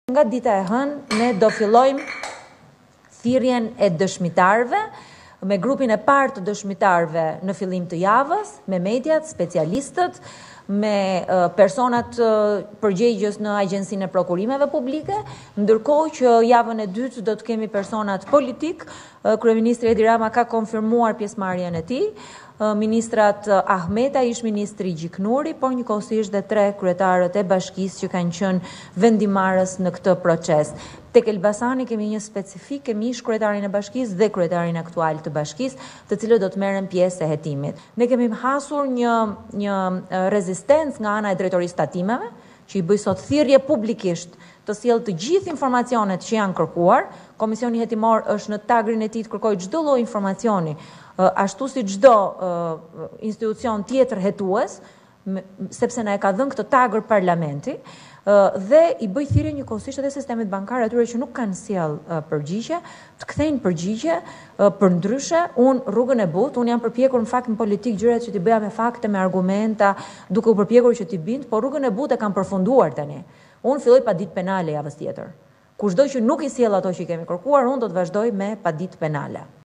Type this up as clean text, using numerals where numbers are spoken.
Nga dita e hënë, ne do fillojmë thirrjen e dëshmitarëve me grupin e parë të dëshmitarëve në fillim të javës, me mediat, specialistët, me personat përgjegjës në Agjencinë e Prokurimeve Publike, ndërkohë që javën e dytë do të kemi personat politik. Kryeministri Edi Rama ka konfirmuar pjesëmarrjen e tij. Ministrat Ahmeta, ish-ministri Gjiknuri, por njëkohësisht dhe 3 kryetarët e bashkisë që kanë qenë vendimarrës në këtë proces. Tek Elbasani kemi një specifik, kemi ish-kryetarin e bashkisë dhe kryetarin aktual të bashkisë, të cilët do të merren pjesë e hetimit. Ne kemi hasur një rezistencë nga ana e drejtorisë tatimeve, që i bëj sot thirrje publikisht të sjellë të gjithë informacionet që janë kërkuar. Komisioni hetimor është në tagrin e tij të kërkojë çdo lloj informacioni, ashtu si çdo institucion tjetër hetues, sepse na e ka dhënë këtë tagër parlamenti, dhe i bëj thirrje njëkohësisht edhe sistemit bankar atyre që nuk kanë sjell përgjigje, të kthejnë përgjigje. Përndryshe, unë rrugën e butë, unë jam përpjekur në fakt në politik gjërat që t'i bëja me fakte, me argumenta, duke u përpjekur që t'i bind, por rrugën e butë e kam përfunduar tani. Unë filloj pa ditë penale javës tjetër. Kushdo që nuk i sjell ato që i kemi kërkuar, unë do të vazhdoj me pa ditë penale.